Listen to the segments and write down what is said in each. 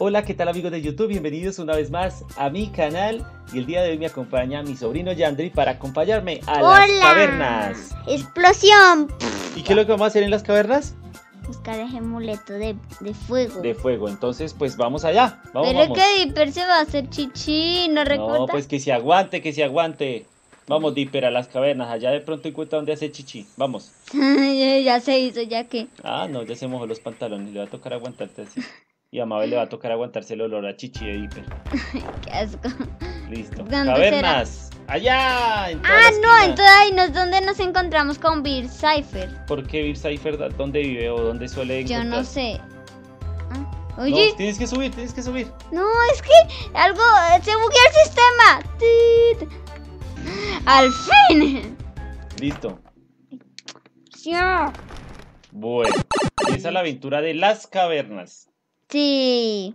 Hola, ¿qué tal amigos de YouTube? Bienvenidos una vez más a mi canal. Y el día de hoy me acompaña mi sobrino Yandri para acompañarme a las cavernas. ¡Explosión! ¿Y qué es lo que vamos a hacer en las cavernas? Buscar el amuleto de fuego. De fuego, entonces pues vamos allá. Vamos, Pero vamos. que Dipper se va a hacer chichi, ¿no recuerda? No, pues que se aguante, que se aguante. Vamos, Dipper, a las cavernas. Allá de pronto encuentra donde hace chichi. Vamos. Ya se hizo, ya que. Ah, no, ya se mojó los pantalones. Le va a tocar aguantarte así. Y a Mabel le va a tocar aguantarse el olor a chichi de Dipper. Qué asco. Listo. ¿Dónde Cavernas. Allá. En toda la No, esquina. entonces ahí no es donde nos encontramos con Bill Cipher. ¿Por qué Bill Cipher dónde vive o dónde suele encontrar? Yo no sé. No, Oye, tienes que subir, tienes que subir. no, es que algo se bugueó el sistema. Tit. Al fin. Listo. Ya. Bueno, empieza la aventura de las cavernas. Sí.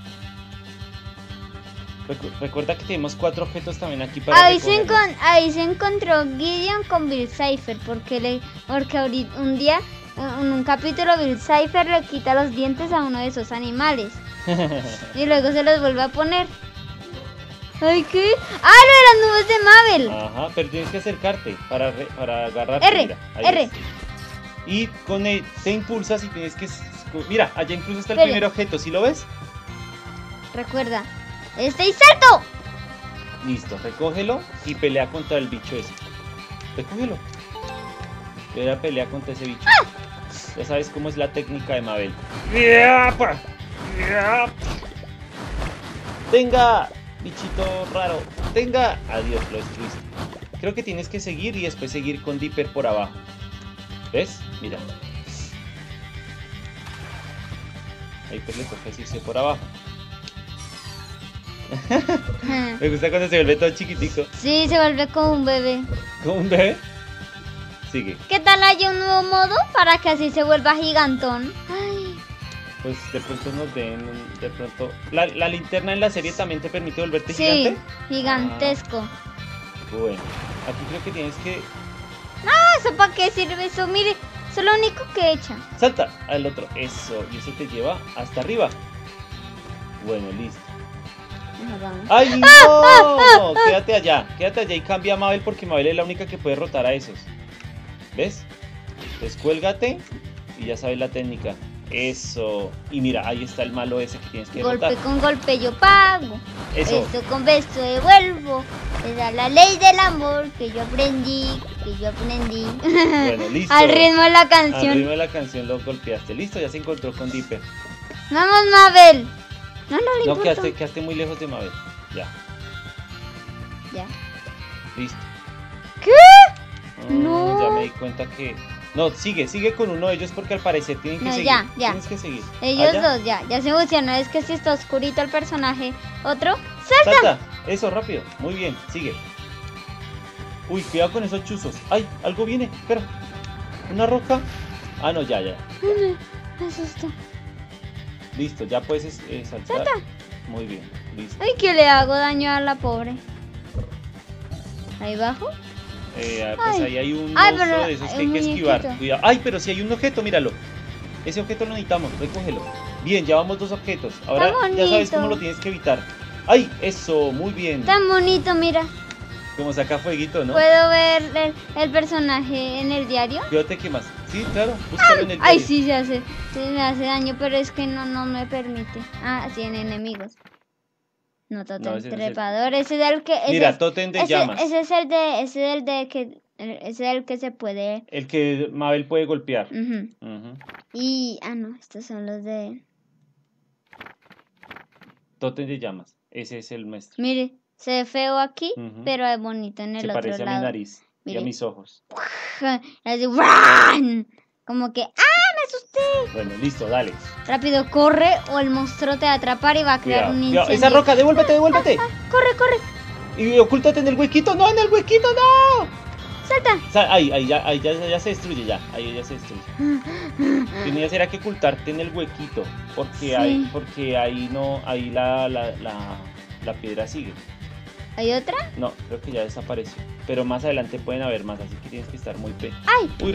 Recuerda que tenemos 4 objetos también aquí para Ahí recogerlos. se encontró Gideon con Bill Cipher porque ahorita un día en un capítulo Bill Cipher le quita los dientes a uno de esos animales y luego se los vuelve a poner. Ay, ¿qué? ¡Ah, lo de las nubes de Mabel! Ajá, pero tienes que acercarte para agarrarte. R, mira, ahí R. es. Y con él te impulsas y tienes que... Mira, allá incluso está el Espere. primer objeto, ¿sí lo ves? Recuerda, y salto. Listo, recógelo y pelea contra el bicho ese. Recógelo. Y ahora pelea contra ese bicho. Ya sabes cómo es la técnica de Mabel. ¡Yapa! ¡Yapa! ¡Tenga! Bichito raro. ¡Tenga! Adiós, lo destruiste. Creo que tienes que seguir y después seguir con Dipper por abajo. ¿Ves? Mira. A Dipper le toca irse por abajo. Me gusta cuando se vuelve todo chiquitico. Sí, se vuelve como un bebé. ¿Como un bebé? Sigue. ¿Qué tal hay un nuevo modo para que así se vuelva gigantón? Ay, Pues de pronto nos den, de pronto... ¿La linterna en la serie también te permite volverte sí, gigante? gigantesco. Bueno, aquí creo que tienes que... ¿Eso para qué sirve eso? Mire, eso es lo único que echa. Salta al otro, eso, y eso te lleva hasta arriba. Bueno, listo. ¡Ay, no! Quédate allá y cambia a Mabel porque Mabel es la única que puede rotar a esos. ¿Ves? Descuélgate y ya sabes la técnica. Eso. Y mira, ahí está el malo ese que tienes que Golpe derrotar. con golpe yo pago. Eso. Beso con beso devuelvo. Esa es la ley del amor que yo aprendí. Bueno, listo. Al ritmo de la Al canción. ritmo de la canción lo golpeaste. Listo, ya se encontró con Dipper. Vamos, Mabel. No le No, importa. quedaste muy lejos de Mabel. Ya, Ya. listo. ¿Qué? No. Ya me di cuenta que... No, sigue con uno de ellos porque al parecer tienen que No, seguir. ya. Tienes que seguir. Ellos Allá. dos ya se emocionó. Es que si está oscurito el personaje. Otro. ¡Salta! Salta. Eso, rápido. Muy bien, sigue. Uy, cuidado con esos chuzos. Ay, algo viene. Espera. ¿Una roca? Ah, no, ya. Me asustó. Listo, ya puedes saltar. Salta. Muy bien, listo. Ay, que le hago daño a la pobre. Ahí bajo. Pues Ay. ahí hay un Ay, monstruo pero de esos hay que hay un que esquivar. muñequito. Cuidado. Ay, pero si hay un objeto, míralo. Ese objeto lo necesitamos, recógelo. Bien, llevamos 2 objetos. Ahora Está ya sabes bonito. cómo lo tienes que evitar. ¡Ay! Eso, muy bien. Tan bonito, mira. Como saca fueguito, ¿no? ¿Puedo ver el personaje en el diario? Cuídate que más. Sí, claro, búscalo en el Ay, diario. sí, se me hace daño, pero es que no me permite. Ah, sí, en enemigos. No, totem No, ese no es el- trepador, ese es el que... Mira, tótem de llamas. Ese es el de, ese es el que se puede... El que Mabel puede golpear. Ujú. Ujú. Y, no, estos son los de... Tótem de llamas. Ese es el maestro. Mire, se ve feo aquí, Ujú. pero es bonito en el Se otro parece a mi lado. nariz y a Mire. mis ojos. Así, ¡guau! Como que, me asusté. Bueno, listo, dale. Rápido, corre o el monstruo te va a atrapar y va a crear Cuidado, un cuidado. incendio. Esa roca, devuélvete. Corre, Y ocúltate en el huequito. ¡No, en el huequito, no! salta. Ahí ya se destruye, ya. Ahí ya se destruye. Tenías era que ocultarte en el huequito. Porque Sí. ahí no, ahí la piedra sigue. ¿Hay otra? No, creo que ya desapareció. Pero más adelante pueden haber más, así que tienes que estar muy pe. ¡Ay! Uy,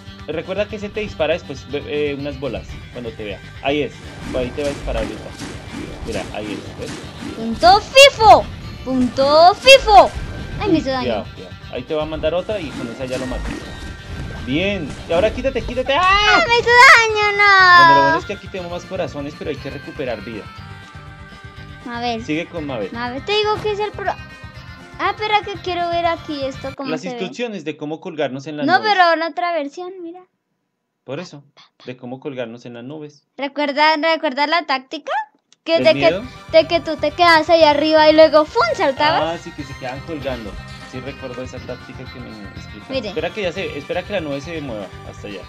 recuerda que se te dispara después unas bolas cuando te vea. Ahí es, ahí te va a disparar ahorita. Mira, ahí está, ¿ves? ¡Punto FIFO! ¡Punto FIFO! ¡Ay, me hizo daño! Cuidado, cuidado. Ahí te va a mandar otra y con esa ya lo maté. Bien. Y ahora quítate, quítate. ¡Ah! ¡Me hizo daño, no! Bueno, lo bueno es que aquí tenemos más corazones, pero hay que recuperar vida. Mabel. Sigue con Mabel. Mabel, te digo que es el pro... Ah, espera que quiero ver aquí esto cómo Las se ve. instrucciones de cómo colgarnos en las No, nubes. pero ahora otra versión, mira. Por eso, de cómo colgarnos en las nubes. ¿Recuerda la táctica? Que ¿Del miedo? de que tú te quedas ahí arriba y luego ¡fum! Saltabas. Ah, sí, que se quedan colgando. Sí recuerdo esa táctica que me explicaste. Mire. Espera que la nube se mueva hasta allá.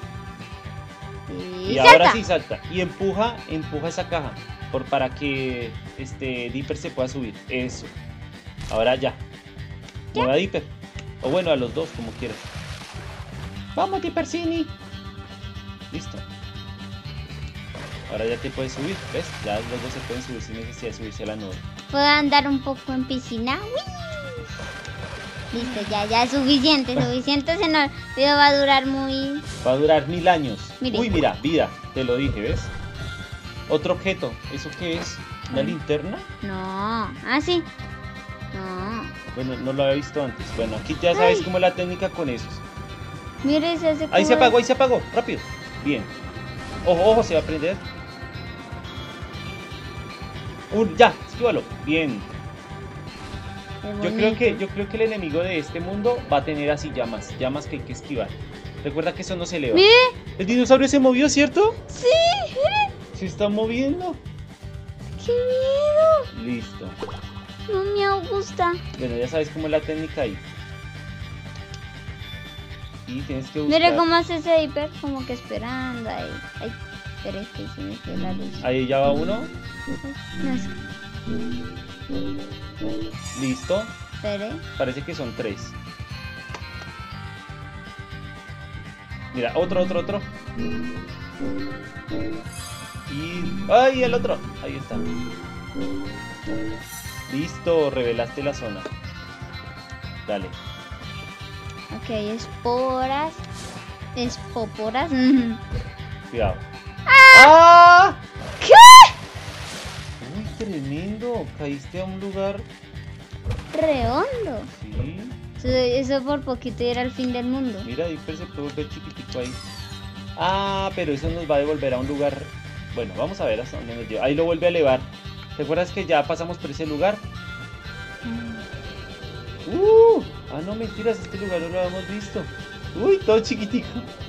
Y ahora salta. sí salta. Y empuja esa caja para que Dipper se pueda subir. Eso. Ahora ya. Mueva a Dipper. O bueno, a los dos, como quieras. Vamos, Dippercini. Listo. Ahora ya te puedes subir, ¿ves? Ya los dos se pueden subir sin necesidad de subirse a la nube. ¿Puedo andar un poco en piscina? ¡Uy! Listo, ya es suficiente. Se nos video va a durar muy... Va a durar 1000 años. Mire. Uy, mira, vida. Te lo dije, ¿ves? Otro objeto. ¿Eso qué es? ¿Una linterna? No. Ah, sí. No. Bueno, no lo había visto antes. Bueno, aquí ya sabes cómo es la técnica con esos. Mire, se hace Ahí se apagó. Rápido. Bien. Ojo, ojo, se va a prender. Ya, esquívalo. Bien. Yo creo que el enemigo de este mundo va a tener así llamas que hay que esquivar. Recuerda que eso no se eleva. ¿Mire? El dinosaurio se movió, ¿cierto? Sí, mire. Se está moviendo. ¡Qué miedo! Listo. No me gusta. Bueno, ya sabes cómo es la técnica ahí. Y tienes que buscar. Mire cómo hace ese hiper, como que esperando ahí. Ay, espere que se me fue la luz. Ahí ya va uno. No es... Listo. Espere. Parece que son 3. Mira, otro. Y... ¡ay, el otro! Ahí está. Listo, revelaste la zona. Dale. Ok, esporas. Espóporas. Cuidado. ¡Ah! ¿Qué? Uy, tremendo. Caíste a un lugar. Redondo. Sí. Eso por poquito era el fin del mundo. Mira, Dipper se puede volver chiquitico ahí. Ah, pero eso nos va a devolver a un lugar. Bueno, vamos a ver hasta dónde nos lleva. Ahí lo vuelve a elevar. ¿Te acuerdas que ya pasamos por ese lugar? No, mentiras, este lugar no lo habíamos visto. Uy, todo chiquitico.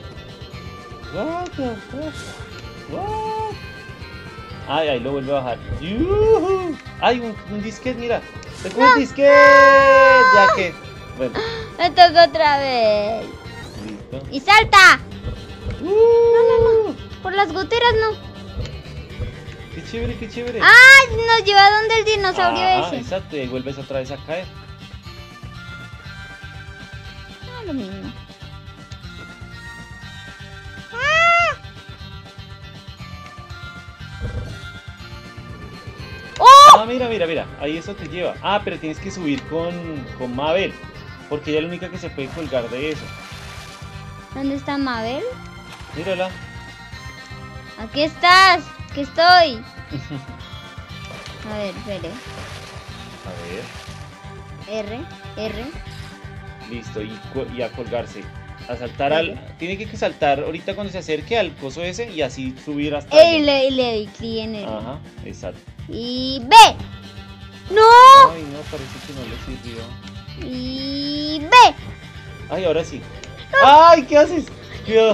What? Ay, ahí lo vuelve a bajar. ¡Yuhu! Ay, un disquete, mira. ¡Te coge un disquete! Ya que. Bueno. Me toca otra vez. Listo. ¡Y salta! No. Por las goteras no. Qué chévere. ¡Ah! Nos lleva donde el dinosaurio ese. Exacto, y ahí vuelves otra vez a caer. Lo mismo. ¡Oh! Mira. Ahí eso te lleva. Pero tienes que subir con Mabel. Porque ella es la única que se puede colgar de eso. ¿Dónde está Mabel? Mírala. Aquí estás. Aquí estoy. A ver, espere. A ver. R. Listo, y a colgarse. A saltar tiene que saltar ahorita cuando se acerque al coso ese y así subir hasta le di clic en él. Ajá, exacto. Y B. ¡No! Ay, no, parece que no le sirvió. Y B. Ay, ahora sí. ¡Ay! ¿Qué haces? Cuidado.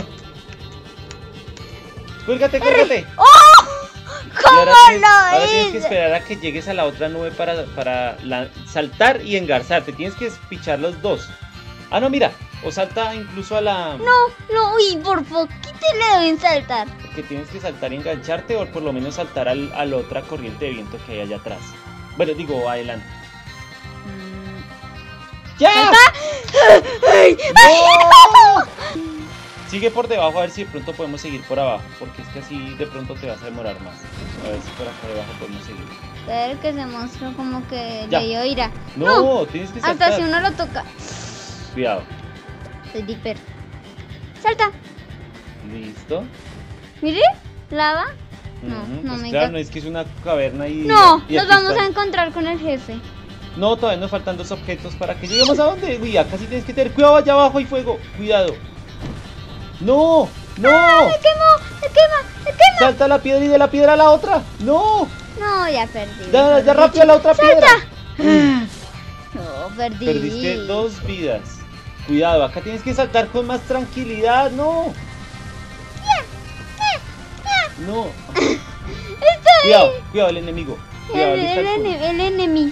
Cuélgate. ¡Oh! ¿Cómo ahora tienes que hice? esperar a que llegues a la otra nube para saltar y engarzarte. Tienes que pichar los dos. No, mira. O salta incluso a la... No, uy, por poquito le deben saltar. Porque tienes que saltar y engancharte o por lo menos saltar a la otra corriente de viento que hay allá atrás. Bueno, digo, adelante. ¡Ya! ¡Ay! ¡No! Sigue por debajo a ver si de pronto podemos seguir por abajo. Porque es que así de pronto te vas a demorar más. A ver si por acá debajo podemos seguir. A ver que se mostró como que Ya. le dio ira. No, tienes que saltar. Hasta si uno lo toca. Cuidado. Soy Dipper. Salta. Listo. Mire, lava. No, no pues me claro, encanta. no es que es una caverna y... No, y nos aquí vamos está. a encontrar con el jefe. No, todavía nos faltan 2 objetos para que lleguemos a donde. Uy, acá sí tienes que tener cuidado, allá abajo hay fuego. Cuidado. ¡No! ¡No! ¡Ah, me quemó! ¡Me quema! ¡Me quema! Salta la piedra y de la piedra a la otra. ¡No! No, ya perdí. Ya, ya rápido a la otra piedra. No, perdí. Perdiste 2 vidas. Cuidado, acá tienes que saltar con más tranquilidad. ¡No! No. Cuidado, cuidado, el enemigo. Cuidado, ahí está el puño. El enemy.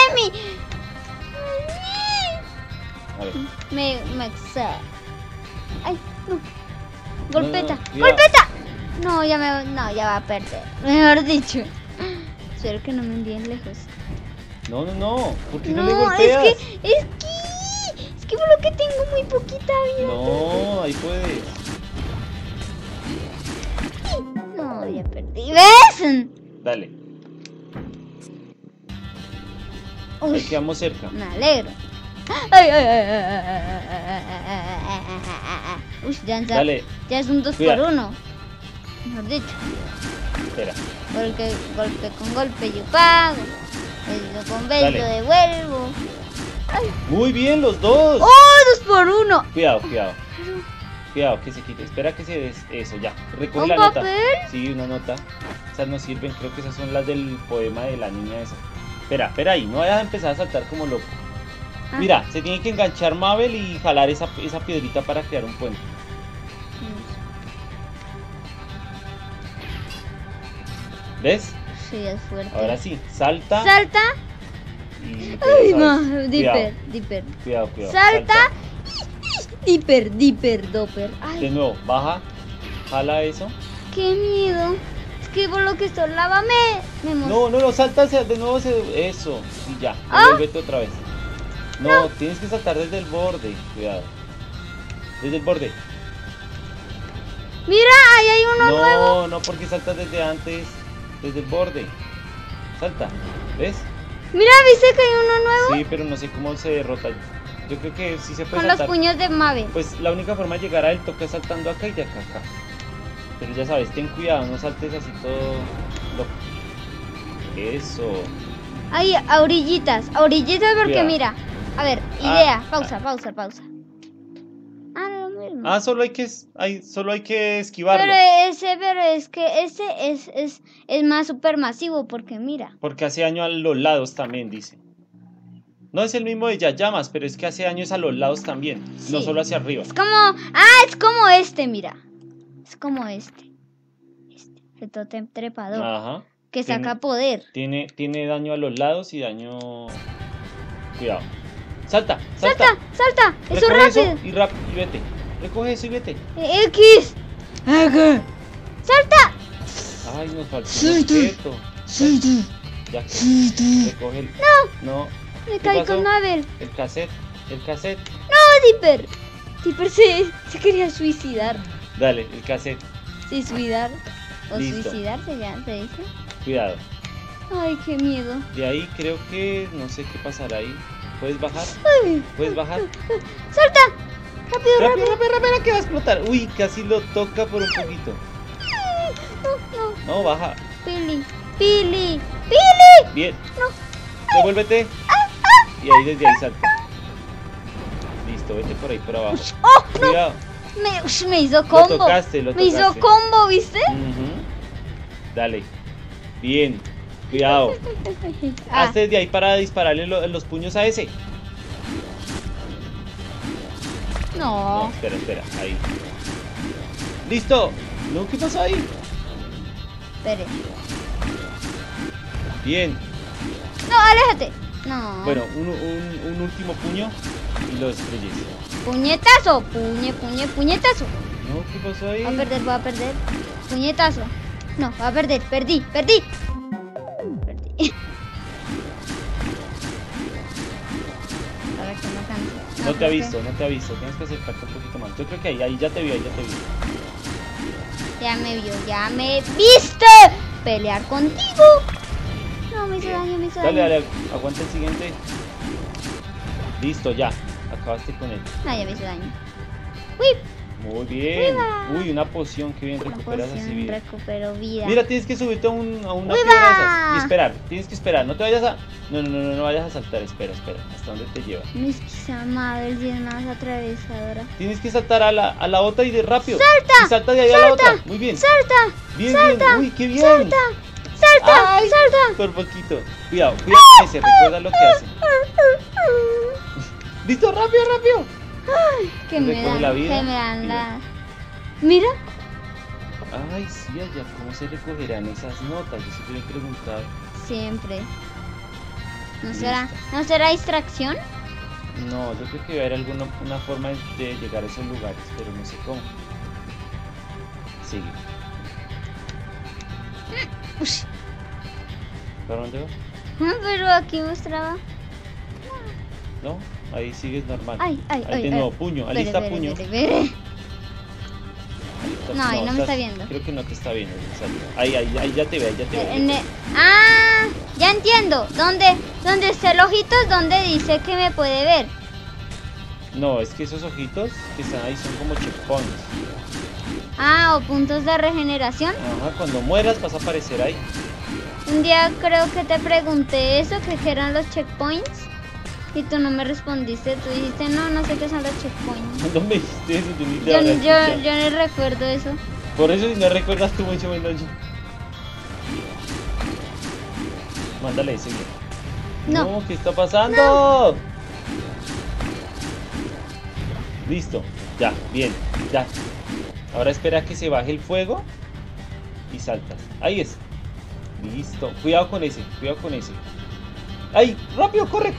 A ver. Me exa. Ay, no. Golpeta. No, cuidado. ¡Golpeta! No, ya va a perder. Mejor dicho. Espero que no me envíen lejos. No. ¿Por qué no le No, golpeas? es que por lo que tengo muy poquita vida. No, ahí puedes. No, ya perdí. ¿Ves? Dale, ahí Uy, quedamos cerca. me alegro. Ay. Uy, Dale, ya es un 2 por Cuidado. 1. Mejor dicho. espera. Porque golpe con golpe yo pago. Beso con beso Dale. devuelvo. Ay. Muy bien, los dos. ¡Oh! 2 por 1. Cuidado. Cuidado, que se quite. Espera que se des... Eso, ya. Recoge ¿Un la nota. papel? Sí, una nota. Esas no sirven. Creo que esas son las del poema de la niña esa. Espera ahí. No vayas a empezar a saltar como loco. Ah. Mira, se tiene que enganchar Mabel y jalar esa piedrita para crear un puente. ¿Ves? Sí, es fuerte. Ahora sí. Salta. Salta. Y Ay, ya no. sabes. Dipper. Cuidado. Salta. Dipper, dopper. De Ay, nuevo, baja. Jala eso. qué miedo. Es que por lo que estoy lava me No, salta de nuevo eso. Y ya, ¿Ah? devuélvete otra vez. No, tienes que saltar desde el borde. Cuidado. Desde el borde. Mira, ahí hay uno nuevo. No, porque saltas desde antes. Desde el borde. Salta. ¿Ves? Mira, ¿viste que hay uno nuevo? Sí, pero no sé cómo se derrota. Yo creo que sí se puede Con los saltar. puños de Mabel. Pues la única forma de llegar a él toca saltando acá y de acá a acá. Pero ya sabes, ten cuidado, no saltes así todo loco. Eso. Ahí, a orillitas porque Cuidado. mira. A ver, idea. Pausa. Ah, no, lo mismo. Ah, solo hay que esquivarlo. Pero es que ese es más supermasivo porque mira. Porque hace daño a los lados también, dice. No es el mismo de llamas, pero es que hace daño a los lados también. No Sí. solo hacia arriba. Es como este, mira. Es como este. El tótem trepador. Ajá. Que Tiene- saca poder. Tiene daño a los lados y daño... Cuidado. Salta. ¡Salta! ¡Eso Recoge rápido! y vete. Recoge eso y vete. X. ¡Salta! Ay, nos faltó un objeto. Ya. Recoge el... No. Me ¿Qué caí pasó? con Mabel. El cassette. ¡No, Dipper se quería suicidar. Dale, el cassette. Sí, suicidar. O Listo. suicidarse ya, se dice. Cuidado. Ay, qué miedo. De ahí creo que... No sé qué pasará ahí. ¿Puedes bajar? Ay, ¿Puedes bajar? ¡salta! ¡Rápido! Rápido, que va a explotar. Uy, casi lo toca por un poquito. No. No, baja. Pili. Bien. No. Devuélvete. Y ahí desde ahí salta. Listo, vete por ahí por abajo. ¡Oh, no! Cuidado. Me hizo combo. Lo tocaste. Me hizo combo, ¿viste? Ujú. Dale. Bien. Cuidado. Ah, Hazte desde ahí para dispararle los puños a ese. No, no. espera. Ahí. Listo. No, ¿qué pasó ahí? Espere. Bien. No, aléjate. No. Bueno, un último puño y lo destruyes. Puñetazo. Puñetazo. No, ¿qué pasó ahí? Voy a perder. Puñetazo. No, voy a perder. Perdí. Ahora que no canso. No te ha visto. Tienes que acercarte un poquito más. Yo creo que ahí ya te vi. Ya me vio, ya me viste. Pelear contigo. No, me hizo daño, Dale, aguanta el siguiente. Listo, ya. Acabaste con él. No, ya me hizo daño. Uy, Muy bien. Uy, una poción, que bien recuperas así vida. Recupero vida. Mira, tienes que subirte a una piedra de esas y esperar. Tienes que esperar, no te vayas a... No vayas a saltar, espera. ¿Hasta dónde te lleva? Mis amables, y es más atravesadora. Tienes que saltar a la otra y de rápido. ¡Salta! Y salta de ahí a la otra. Muy bien. ¡Salta! Bien, ¡Salta! bien. Uy, qué bien. ¡Salta! Ay, ¡Salta! Por poquito. Cuidado ese, recuerda lo que hace. ¿Listo? ¡Rápido! Ay, que me Recoge la vida. dan la... Mira. Ay, sí, allá, ¿cómo se recogerán esas notas? Yo siempre me he preguntado. Siempre. Listo. ¿No será distracción? No, yo creo que va a haber una forma de llegar a esos lugares, pero no sé cómo. Sigue. Ush. ¿Para dónde vas? Pero aquí mostraba. No, ahí sigues normal. Ay, de nuevo, puño, alista puño. Espere. No, ahí no me está viendo. Creo que no te está viendo. Ahí ya te ve, Ah, ya entiendo. ¿Dónde está el ojito es donde dice que me puede ver? No, es que esos ojitos que están ahí son como checkpoints. Ah, o puntos de regeneración. Ajá, cuando mueras vas a aparecer ahí. Un día creo que te pregunté eso, que eran los checkpoints. Y tú no me respondiste, tú dijiste, no sé qué son los checkpoints. No me dijiste eso, yo no recuerdo eso. Por eso si no recuerdas tú mucho menos yo. Mándale ese. No, ¿qué está pasando? No. Listo, ya, bien, ya. Ahora espera que se baje el fuego y saltas. Ahí es. Listo, cuidado con ese. ¡Ay! ¡Rápido! ¡Corre!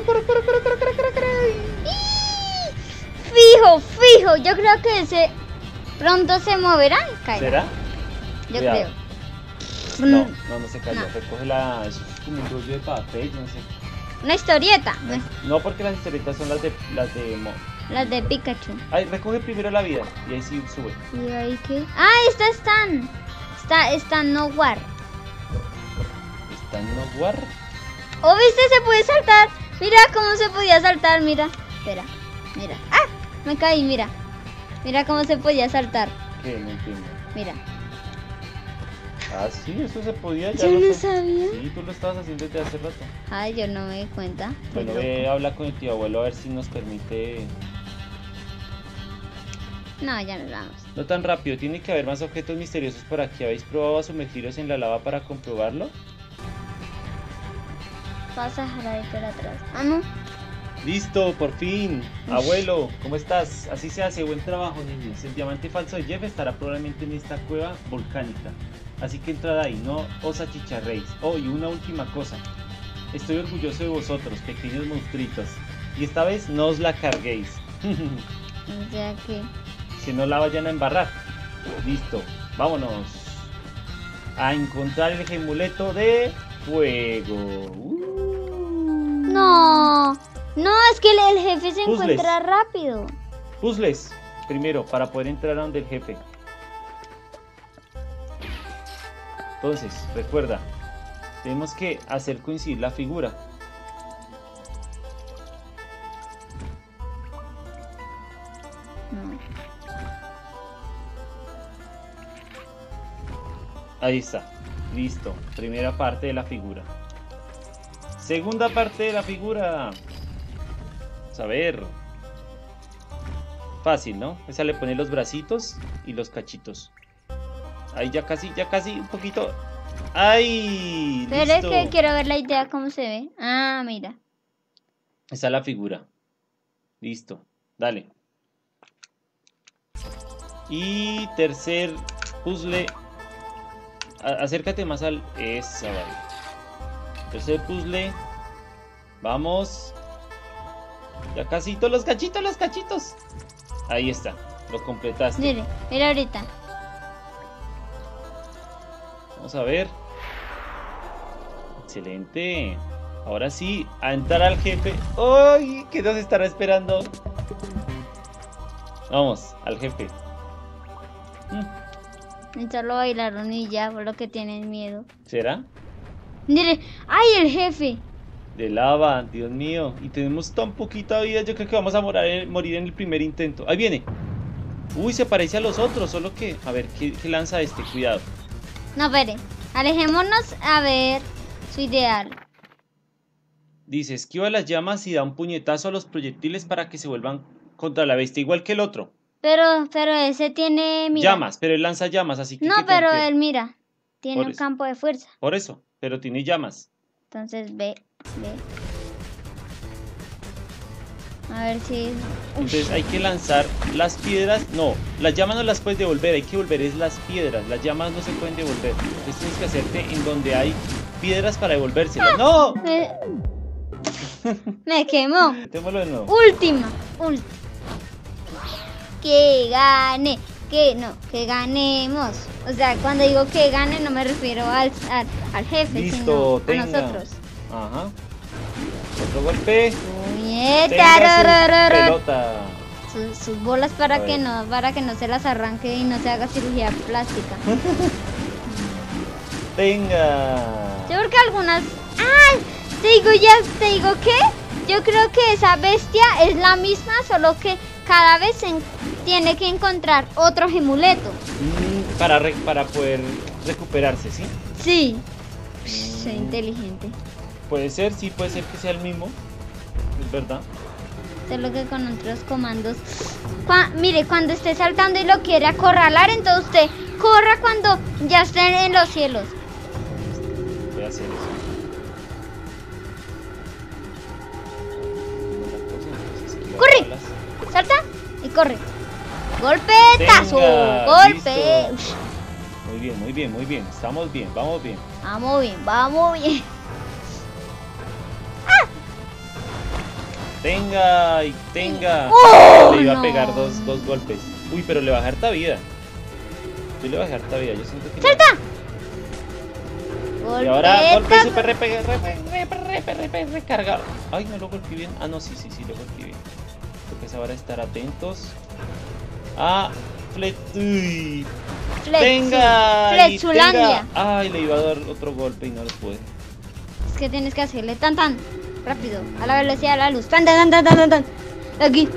Fijo. Yo creo que ese pronto se moverá y caerá. ¿Será? Yo creo. No se cayó. Recoge eso es como un rollo de papel, no sé. Una historieta. No, porque las historietas son las de Las de Pikachu. Ay, recoge primero la vida y ahí sí sube. ¿Y ahí qué? Ah, estas están. Está Nowhere. ¿Está Nowhere? ¿Oh, viste? Se puede saltar. Mira cómo se podía saltar, mira. Espera, mira. ¡Ah! Me caí, mira. Mira cómo se podía saltar. ¿Qué? No entiendo. Mira. Ah, sí, eso se podía. Yo no sabía. Sí, tú lo estabas haciendo desde hace rato. Ay, yo no me di cuenta. Bueno, habla con el tío abuelo a ver si nos permite... No, ya nos vamos. No tan rápido, tiene que haber más objetos misteriosos por aquí. ¿Habéis probado a sumergiros en la lava para comprobarlo? Vas a dejar ahí para atrás. Ah, no. Listo, por fin. Abuelo, ¿cómo estás? Así se hace, buen trabajo, niños. El diamante falso de Jeff estará probablemente en esta cueva volcánica. Así que entrad ahí, no os achicharréis. Oh, y una última cosa. Estoy orgulloso de vosotros, pequeños monstruitos. Y esta vez no os la carguéis. Ya que no la vayan a embarrar. Listo, vámonos a encontrar el gemuleto de fuego. No, es que el jefe se encuentra rápido. Puzzles, primero, para poder entrar a donde el jefe. Entonces, recuerda, tenemos que hacer coincidir la figura. Ahí está, listo, primera parte de la figura. Segunda parte de la figura. Vamos a ver. Fácil, ¿no? Esa le pone los bracitos y los cachitos. Ahí ya casi, un poquito. ¡Ay! Pero es listo. que quiero ver la idea cómo se ve. Ah, mira. Esa es la figura. Listo, dale. Y tercer puzzle. Acércate más al... Esa, vale. Tercer puzzle. Vamos. Ya casi todos los cachitos. Ahí está, lo completaste. Mira ahorita. Vamos a ver. Excelente. Ahora sí, a entrar al jefe. ¡Ay! ¿Qué nos estará esperando? Vamos, al jefe. Solo bailaron y ya, por lo que tienen miedo. ¿Será? Mire, ¡ay, el jefe! De lava, Dios mío. Y tenemos tan poquita vida, yo creo que vamos a morir en el primer intento. Ahí viene. Uy, se parece a los otros, solo que... A ver, ¿qué lanza este? Cuidado. No, espere. Alejémonos a ver su ideal. Dice, esquiva las llamas y da un puñetazo a los proyectiles para que se vuelvan contra la bestia, igual que el otro. Pero ese tiene... Mira. Llamas, pero él lanza llamas, así que... No, pero él, mira, tiene un campo de fuerza. Por eso, pero tiene llamas. Entonces, ve. A ver si... Entonces hay que lanzar las piedras. No, las llamas no las puedes devolver, hay que devolver es las piedras. Las llamas no se pueden devolver. Entonces tienes que hacerte en donde hay piedras para devolvérselas. ¡No! Me quemó. Démoslo de nuevo. Última. Que gane. Que ganemos. O sea, cuando digo que gane no me refiero al jefe, listo, sino a nosotros. Ajá. Otro golpe. Pelota. Sus bolas para que no se las arranque y no se haga cirugía plástica. Tenga. Yo creo que algunas... ¡Ay! Te digo que yo creo que esa bestia es la misma, solo que cada vez tiene que encontrar otro gemuleto. Para poder recuperarse, ¿sí? Sí. Soy inteligente. Puede ser, sí, puede ser que sea el mismo. Es verdad. Solo que con otros comandos. Mire, cuando esté saltando y lo quiere acorralar, entonces usted corra cuando ya esté en los cielos. Voy a hacer eso. ¡Corre! Salta y corre. ¡Golpetazo! ¡Golpe! Muy bien. Estamos bien, vamos bien. Vamos bien. Tenga. Le iba a pegar dos golpes. Uy, pero le baja harta vida. Yo le bajé harta vida. Yo siento que... ¡Salta! Y ahora golpe super recargado. Ay, no lo golpeé bien. Ah, no, sí, lo golpeé bien. Creo que es ahora estar atentos a Tenga. Fletzulandia. Ay, le iba a dar otro golpe y no lo pude. Es que tienes que hacerle tan rápido, a la velocidad de la luz. Tan. Aquí.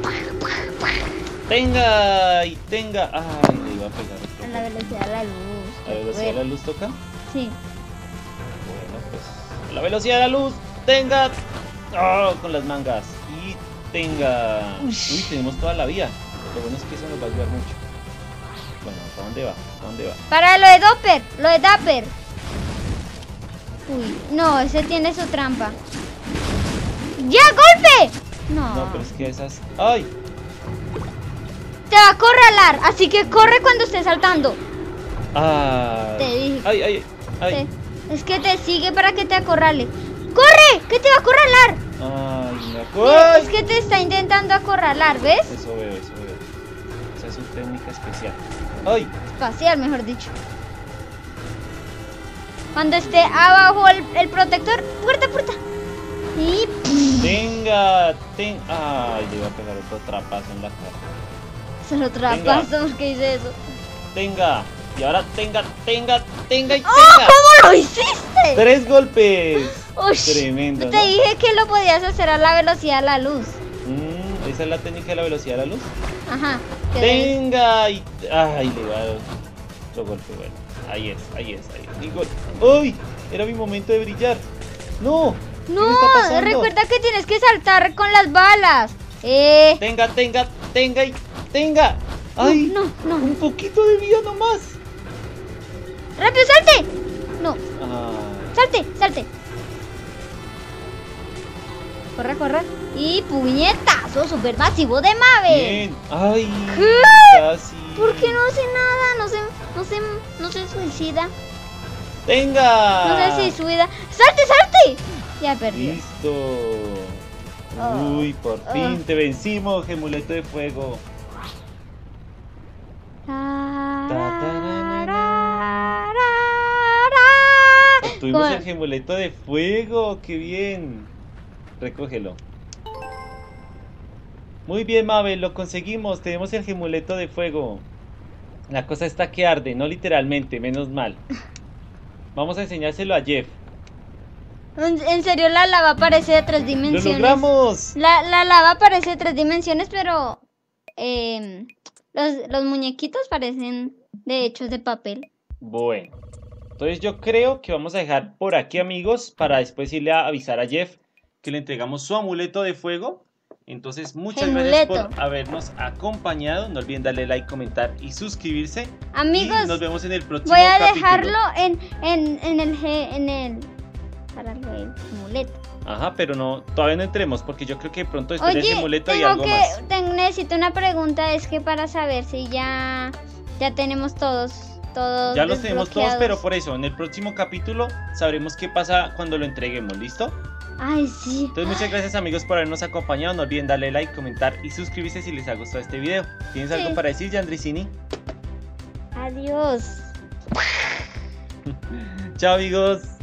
Tenga. Ay, le iba a pegar otro. A la velocidad de la luz. ¿A la velocidad de la luz toca? Sí. Bueno, pues a la velocidad de la luz. Tenga. Con las mangas. Y tenga. Uy, tenemos toda la vía. Lo bueno es que eso nos va a ayudar mucho. Bueno, ¿para dónde va? Para lo de Dapper. Uy, no, ese tiene su trampa. ¡Ya, golpe! No, pero es que esas... ¡Ay! Te va a acorralar, así que corre cuando esté saltando. Te dije. ¡Ay! Es que te sigue para que te acorrale. ¡Corre! ¡Que te va a acorralar! ¡Ay, es que te está intentando acorralar, ¿ves? Eso veo. Esa es su técnica especial. ¡Ay! Espacial, mejor dicho. Cuando esté abajo el protector, puerta. Y... Tenga. Ay, le iba a pegar otro trapazo en la cara. Solo trapazo, ¿por qué hice eso? Tenga. Y ahora tenga. ¿Cómo lo hiciste? 3 golpes. Uy, tremendo. Te dije que lo podías hacer a la velocidad de la luz. ¿Esa es la técnica de la velocidad de la luz? Ajá. Tenga. Y... Ay, le iba a dar otro golpe. Bueno, ahí es. ¡Uy! Era mi momento de brillar. ¡No! No, recuerda que tienes que saltar con las balas. Tenga. ¡Ay! No. Un poquito de vida nomás. ¡Rápido, salte! No. Salte. Corre. Y puñetazo supermasivo de Mabel. Bien. Ay. ¿Qué? Casi. ¿Por qué no hace nada? No se suicida. Tenga. No sé si suicida. ¡Salte! Ya perdí. Listo. Uy, por fin te vencimos, gemuleto de fuego. Obtuvimos el gemuleto de fuego, qué bien. Recógelo. Muy bien, Mabel, lo conseguimos. Tenemos el gemuleto de fuego. La cosa está que arde, no literalmente, menos mal. Vamos a enseñárselo a Jeff. En serio, la lava parece de 3 dimensiones. ¡Lo logramos! La lava parece de 3 dimensiones, pero Los muñequitos parecen de hechos de papel. Bueno, entonces yo creo que vamos a dejar por aquí, amigos, para después irle a avisar a Jeff que le entregamos su amuleto de fuego. Entonces, muchas gracias por habernos acompañado. No olviden darle like, comentar y suscribirse. Amigos, y nos vemos en el próximo capítulo. Voy a capítulo. dejarlo para el amuleto. Ajá, pero no, todavía no entremos porque yo creo que pronto después de ese amuleto hay algo más. Necesito una pregunta, es que para saber si ya tenemos todos ya los tenemos todos, pero por eso, en el próximo capítulo sabremos qué pasa cuando lo entreguemos, ¿listo? Ay, sí. Entonces, muchas gracias, amigos, por habernos acompañado. No olviden darle like, comentar y suscribirse si les ha gustado este video. ¿Tienes algo para decir, Yandricini? Adiós. Chao, amigos.